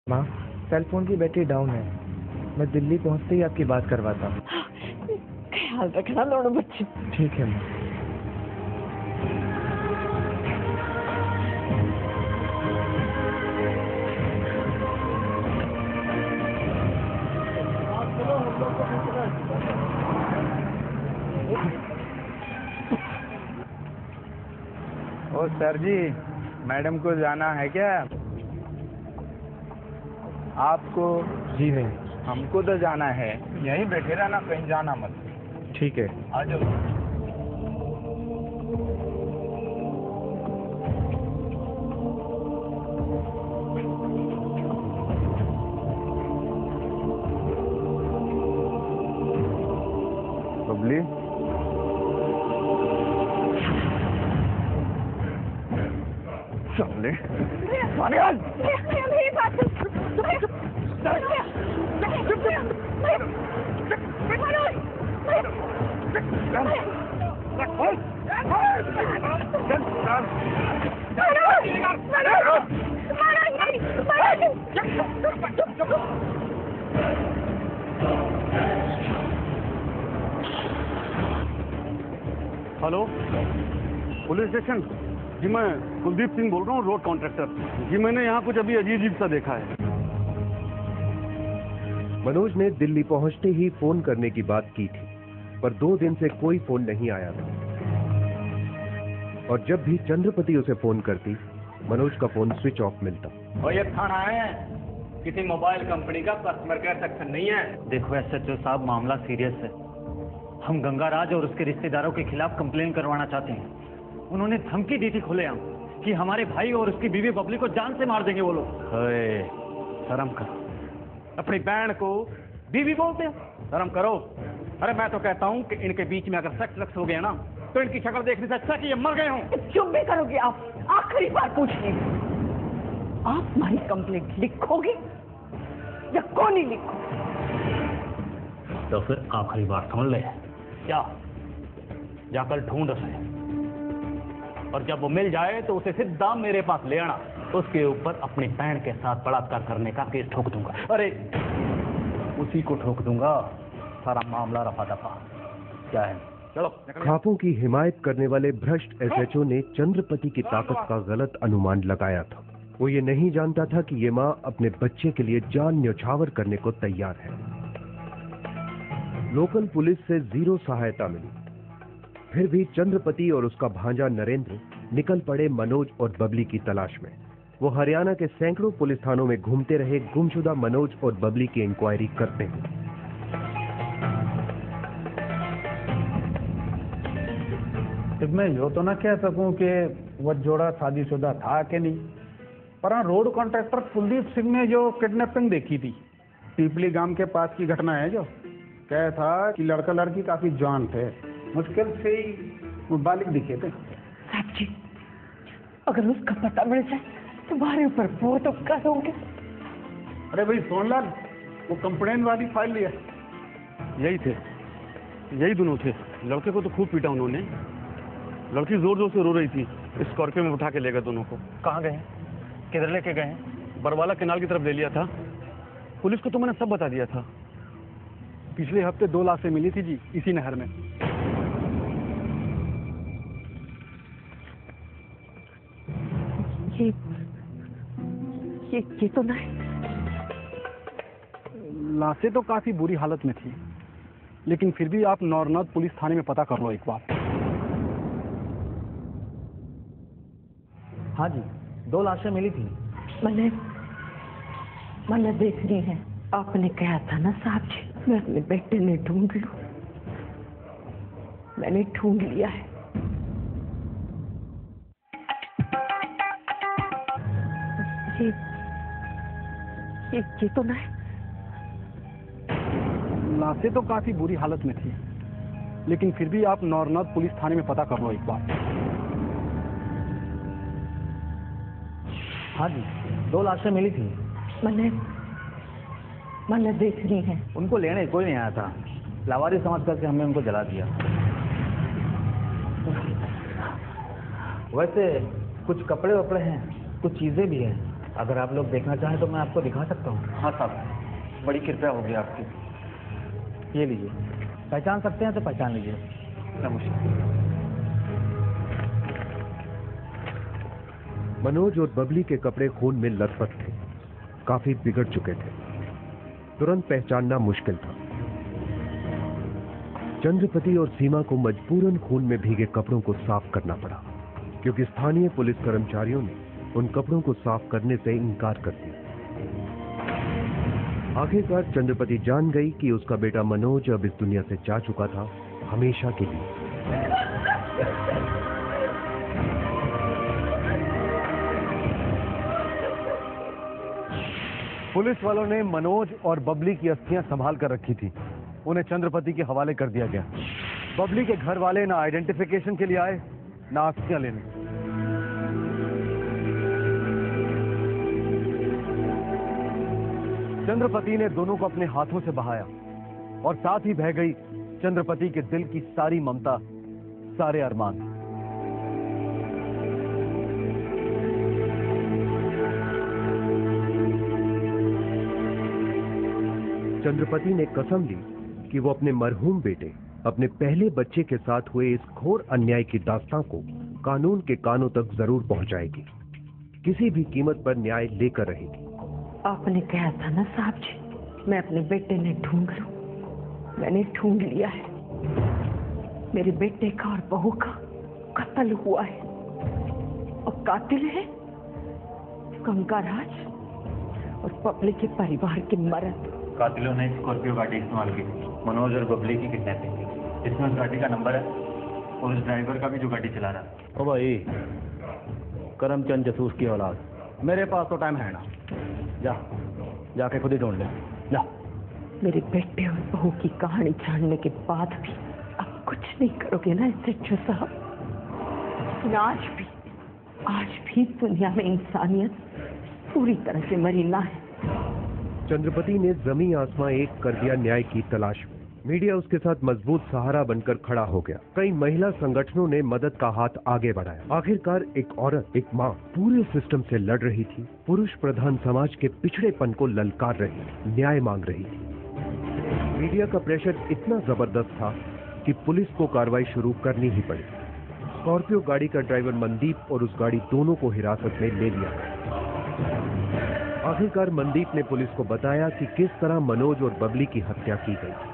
माँ, cell phone की battery down है। मैं दिल्ली पहुँचते ही आपकी बात करवाता हूँ। ख्याल रखना दोनों बच्चे। ठीक है माँ। ओ सर जी, मैडम को जाना है क्या? आपको? जी नहीं। हमको तो जाना है। यहीं बैठे रहना, कहीं जाना मत। ठीक है। आ जाओ। बबली, चले हेलो, पुलिस स्टेशन। जी मैं कुलदीप सिंह बोल रहा हूँ, रोड कॉन्ट्रैक्टर। जी मैंने यहाँ कुछ अभी अजीब सा देखा है। मनोज ने दिल्ली पहुंचते ही फोन करने की बात की थी, पर 2 दिन से कोई फोन नहीं आया था। और जब भी चंद्रपति उसे फोन करती, मनोज का फोन स्विच ऑफ मिलता। और ये थाना है, किसी मोबाइल कंपनी का कस्टमर केयर सेक्शन नहीं है। देखो एसएचओ साहब, मामला सीरियस है। हम गंगाराज और उसके रिश्तेदारों के खिलाफ कंप्लेन करवाना चाहते हैं। उन्होंने धमकी दी थी खुलेआम कि हमारे भाई और उसकी बीवी बबली को जान से मार देंगे वो लोग। शर्म करो, अपनी बहन को बीवी बोलते हो? शर्म करो। अरे मैं तो कहता हूँ कि इनके बीच में अगर सेक्स हो गया ना, तो इनकी शक्ल देखने से अच्छा कि ये मर गए हों। चुप भी करोगे आप? आखिरी बार पूछिए, आप हमारी कंप्लेंट लिखोगे या कौन ही लिखोगे? तो फिर आखिरी बार सुन ले, क्या जाकर ढूंढ उसे, और जब वो मिल जाए तो उसे सीधा मेरे पास ले आना। उसके ऊपर अपनी बहन के साथ बलात्कार करने का केस ठोक दूंगा। अरे उसी को ठोक दूंगा, सारा मामला रफा दफा। क्या है, चलो। खापों की हिमायत करने वाले भ्रष्ट एसएचओ ने चंद्रपति की ताकत का गलत अनुमान लगाया था। वो ये नहीं जानता था कि ये माँ अपने बच्चे के लिए जान न्यौछावर करने को तैयार है। लोकल पुलिस से 0 सहायता मिली। फिर भी चंद्रपति और उसका भांजा नरेंद्र निकल पड़े मनोज और बबली की तलाश में। वो हरियाणा के सैकड़ों पुलिस थानों में घूमते रहे, गुमशुदा मनोज और बबली की इंक्वायरी करते हैं। मैं यो तो ना कह सकूं कि वह जोड़ा शादीशुदा था कि नहीं, पर हाँ, रोड कॉन्ट्रैक्टर कुलदीप सिंह ने जो किडनैपिंग देखी थी, पीपली गांव के पास की घटना है, जो कह था कि लड़का लड़की काफी जवान थे, मुश्किल से ही बालिग दिखे थे। साहब जी, अगर उसका पता मिल जाए तुम्हारे ऊपर वो तो करोगे। अरे भाई सोनलाल, वो कंप्लेन वाली फाइल लिया। यही थे, यही दोनों थे। लड़के को तो खूब पीटा उन्होंने। लड़की जोर जोर से रो रही थी। स्कॉर्पियो में उठा के ले गए दोनों को। कहाँ गए? किधर लेके गए? बरवाला केनाल की तरफ ले लिया था। पुलिस को तो मैंने सब बता दिया था। पिछले हफ्ते 2 लाशें मिली थी जी, इसी नहर में। ये तो नहीं। लाशें तो काफी बुरी हालत में थी, लेकिन फिर भी आप नौरनाथ पुलिस थाने में पता कर लो एक बार। हाँ जी, 2 लाशें मिली थी। मैंने देख ली है। आपने कहा था ना साहब जी, मैं अपने बेटे ने ढूंढ लूं। मैंने ढूंढ लिया है। ये तो नहीं। लाशें तो काफी बुरी हालत में थी, लेकिन फिर भी आप नौरनाथ पुलिस थाने में पता कर लो एक बार। हाँ जी, 2 लाशें मिली थी। मैंने देख ली है। उनको लेने कोई नहीं आया था, लावारी समझ करके हमने उनको जला दिया। वैसे कुछ कपड़े वपड़े हैं, कुछ चीजें भी हैं। अगर आप लोग देखना चाहें तो मैं आपको दिखा सकता हूँ। हाँ साहब, बड़ी कृपया होगी आपकी। ये लीजिए, पहचान सकते हैं तो पहचान लीजिए। नमस्कार। मनोज और बबली के कपड़े खून में लथपथ थे, काफी बिगड़ चुके थे, तुरंत पहचानना मुश्किल था। चंद्रपति और सीमा को मजबूरन खून में भीगे कपड़ों को साफ करना पड़ा, क्योंकि स्थानीय पुलिस कर्मचारियों ने उन कपड़ों को साफ करने से इनकार कर दिया। आखिरकार चंद्रपति जान गई कि उसका बेटा मनोज अब इस दुनिया से जा चुका था, हमेशा के लिए। पुलिस वालों ने मनोज और बबली की अस्थियां संभाल कर रखी थी, उन्हें चंद्रपति के हवाले कर दिया गया। बबली के घर वाले ना आइडेंटिफिकेशन के लिए आए, ना अस्थियां लेने। चंद्रपति ने दोनों को अपने हाथों से बहाया और साथ ही बह गई चंद्रपति के दिल की सारी ममता, सारे अरमान। चंद्रपति ने कसम ली कि वो अपने मरहूम बेटे, अपने पहले बच्चे के साथ हुए इस घोर अन्याय की दास्तां को कानून के कानों तक जरूर पहुंचाएगी, किसी भी कीमत पर न्याय लेकर रहेगी। आपने कहा था ना साहब जी, मैं अपने बेटे ने ढूंढ लूं। मैंने ढूंढ लिया है। मेरे बेटे का और बहू का कत्ल हुआ है और कातिल है गंगाराज और बबली के परिवार के मर्द। कातिलों ने स्कॉर्पियो गाड़ी इस्तेमाल की थी मनोज और बबली की किडनैपिंग की। इसमें उस गाड़ी का नंबर है और उस ड्राइवर का भी जो गाड़ी चला रहा है। ओ भाई, करमचंद जसूस की औलाद, मेरे पास तो टाइम है ना। जाके खुद ही ढूंढ ले, जा। मेरे बेटे और बहू की कहानी जानने के बाद भी अब कुछ नहीं करोगे ना एसएचओ साहब? लेकिन आज भी दुनिया में इंसानियत पूरी तरह से मरी ना है। चंद्रपति ने जमीन आसमां एक कर दिया न्याय की तलाश में। मीडिया उसके साथ मजबूत सहारा बनकर खड़ा हो गया। कई महिला संगठनों ने मदद का हाथ आगे बढ़ाया। आखिरकार एक औरत, एक माँ पूरे सिस्टम से लड़ रही थी, पुरुष प्रधान समाज के पिछड़ेपन को ललकार रही, न्याय मांग रही थी। मीडिया का प्रेशर इतना जबरदस्त था कि पुलिस को कार्रवाई शुरू करनी ही पड़ी। स्कॉर्पियो गाड़ी का ड्राइवर मनदीप और उस गाड़ी दोनों को हिरासत में ले लिया गया। आखिरकार मनदीप ने पुलिस को बताया कि किस तरह मनोज और बबली की हत्या की गई।